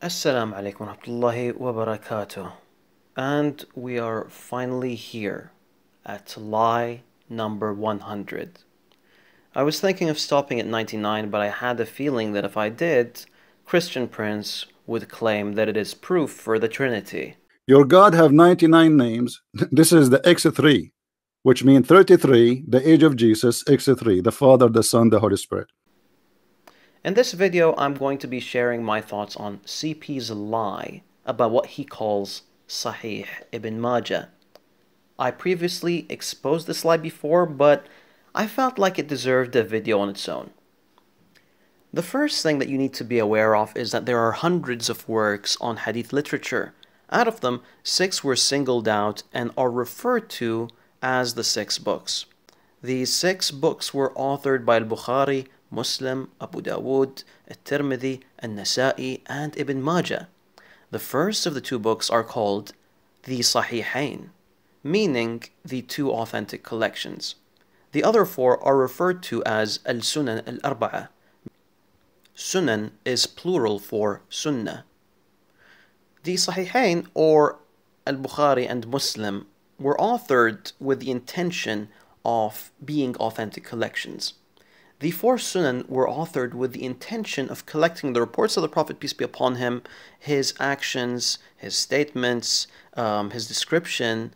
Assalamu alaikum wa rahmatullahi wa barakatuh. And we are finally here at lie number 100. I was thinking of stopping at 99, but I had a feeling that if I did, Christian Prince would claim that it is proof for the Trinity. Your God have 99 names. This is the X3, which means 33, the age of Jesus, X3, the Father, the Son, the Holy Spirit. In this video, I'm going to be sharing my thoughts on CP's lie about what he calls Sahih Ibn Majah. I previously exposed this lie before, but I felt like it deserved a video on its own. The first thing that you need to be aware of is that there are hundreds of works on hadith literature. Out of them, 6 were singled out and are referred to as the 6 books. These 6 books were authored by Al-Bukhari, Muslim, Abu Dawood, At-Tirmidhi, An-Nasa'i, and Ibn Majah. The first of the 2 books are called the Sahihain, meaning the 2 authentic collections. The other 4 are referred to as Al-Sunan Al-Arba'a. Sunan is plural for Sunnah. The Sahihain, or Al-Bukhari and Muslim, were authored with the intention of being authentic collections. The 4 Sunan were authored with the intention of collecting the reports of the Prophet, peace be upon him, his actions, his statements, his description,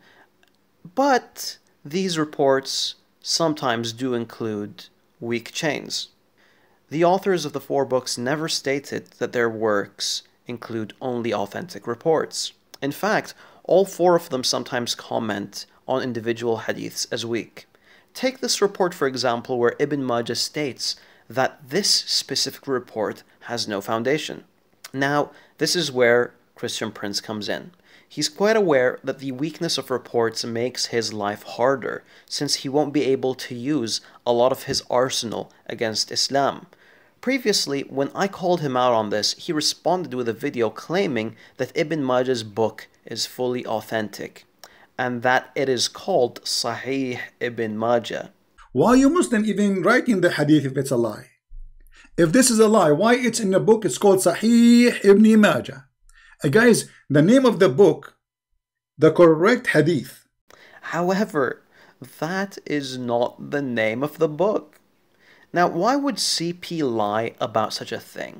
but these reports sometimes do include weak chains. The authors of the 4 books never stated that their works include only authentic reports. In fact, all 4 of them sometimes comment on individual hadiths as weak. Take this report, for example, where Ibn Majah states that this specific report has no foundation. Now, this is where Christian Prince comes in. He's quite aware that the weakness of reports makes his life harder, since he won't be able to use a lot of his arsenal against Islam. Previously, when I called him out on this, he responded with a video claiming that Ibn Majah's book is fully authentic, and that it is called Sahih Ibn Majah. Why you Muslim even writing the hadith if it's a lie? If this is a lie, why it's in the book? It's called Sahih Ibn Majah. Guys, the name of the book, the correct hadith. However, that is not the name of the book. Now, why would CP lie about such a thing?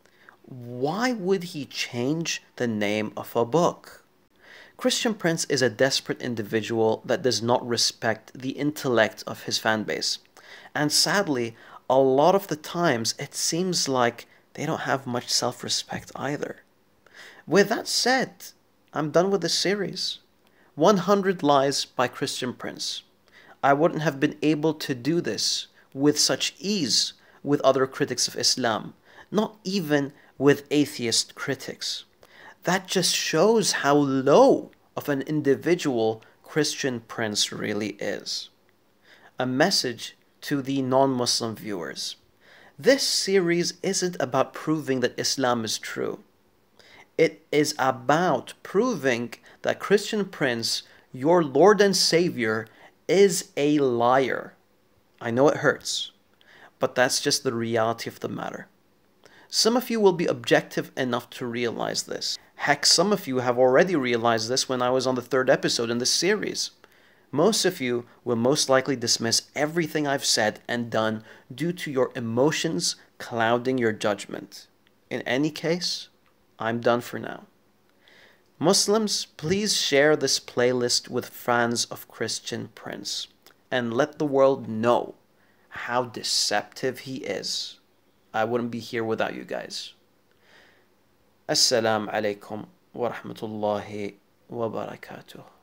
Why would he change the name of a book? Christian Prince is a desperate individual that does not respect the intellect of his fanbase. And sadly, a lot of the times it seems like they don't have much self-respect either. With that said, I'm done with this series. 100 Lies by Christian Prince. I wouldn't have been able to do this with such ease with other critics of Islam, not even with atheist critics. That just shows how low of an individual Christian Prince really is. A message to the non-Muslim viewers. This series isn't about proving that Islam is true. It is about proving that Christian Prince, your Lord and Savior, is a liar. I know it hurts, but that's just the reality of the matter. Some of you will be objective enough to realize this. Heck, some of you have already realized this when I was on the 3rd episode in this series. Most of you will most likely dismiss everything I've said and done due to your emotions clouding your judgment. In any case, I'm done for now. Muslims, please share this playlist with fans of Christian Prince and let the world know how deceptive he is. I wouldn't be here without you guys. Assalamu alaikum wa rahmatullahi wa barakatuh.